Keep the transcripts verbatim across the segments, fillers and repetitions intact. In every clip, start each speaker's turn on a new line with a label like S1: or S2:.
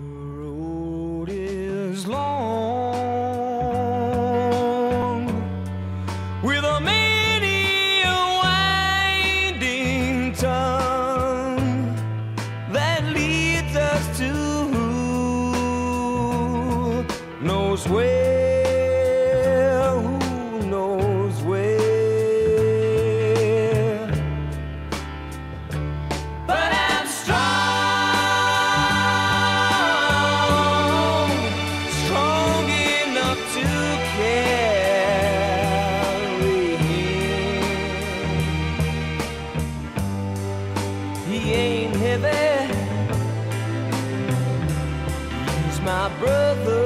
S1: The road is long, with a many a winding tongue that leads us to who knows where, who knows where. But I'm strong, strong enough to carry him. He ain't heavy, he's my brother.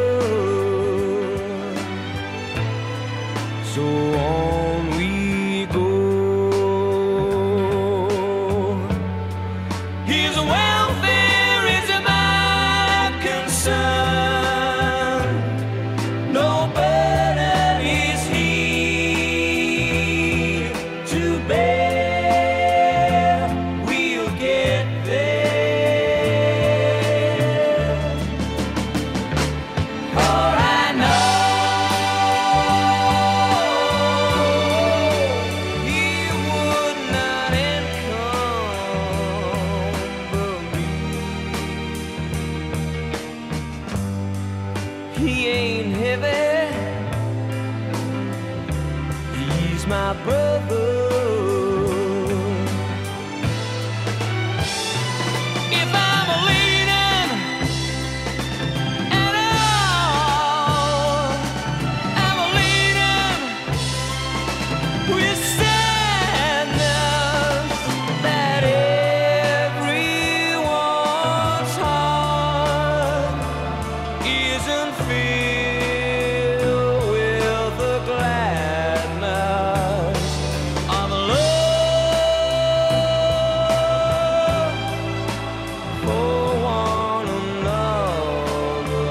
S1: So on we go. His welfare is my concern. No burden is he to bear. We'll get there. For I know he would not encumber me. He ain't heavy, he's my brother. If I'm leaning at all, I'm leaning with sadness that everyone's heart isn't filled with the gladness of love for one another.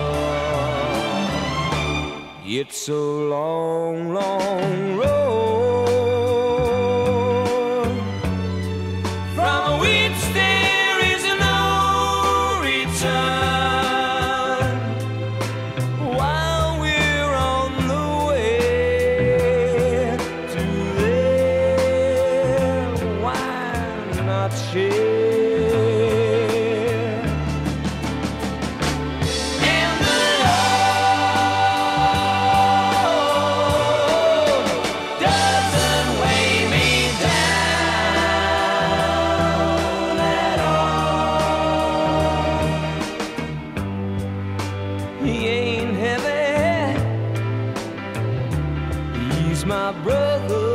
S1: It's a long, long road from which there is no return. While we're on the way to there, why not share? And the road doesn't weigh me down at all. He ain't heavy, he's my brother.